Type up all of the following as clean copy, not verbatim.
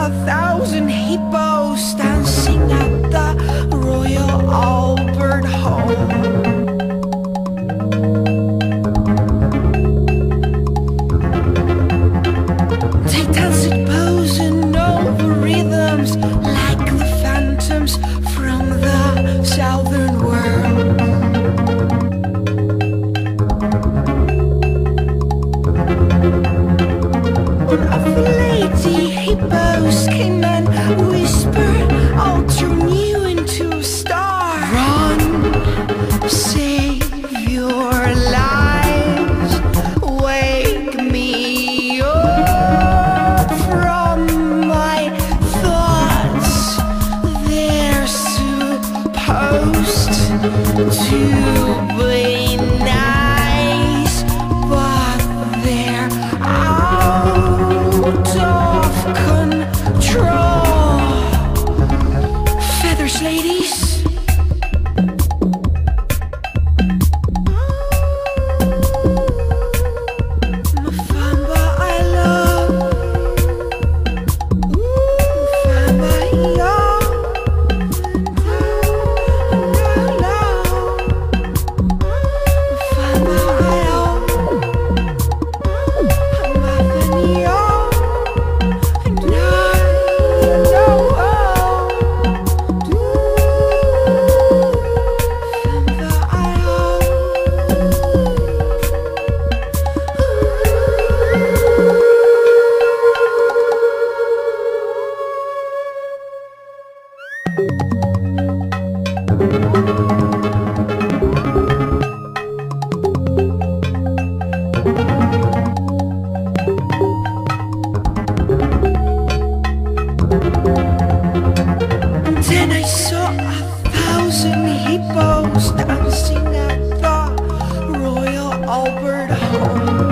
1,000 hippos dancing at the Royal Albert Hall. They danced posing over rhythms like the phantoms from the southern world. One of the lady hippos came and whispered, I'll turn you into a star. Run, save your lives, wake me up from my thoughts. They're supposed to be nice, but they're out of control. Feathers, ladies. Mufamba, I love. Mufamba, I love. Then I saw 1,000 hippos dancing at the Royal Albert Hall.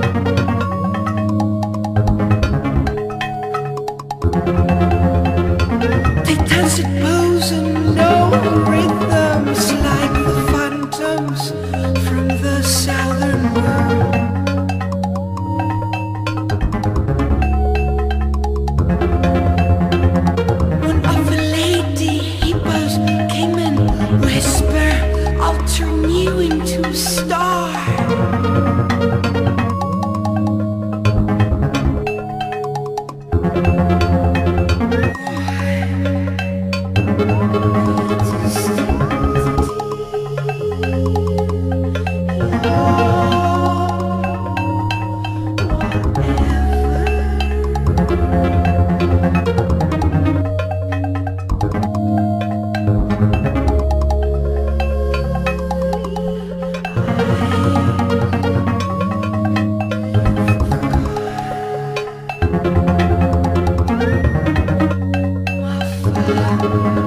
They danced posing no rhythms like the phantoms from the southern world. One of the lady hippos came and whispered, I'll turn you into a star. My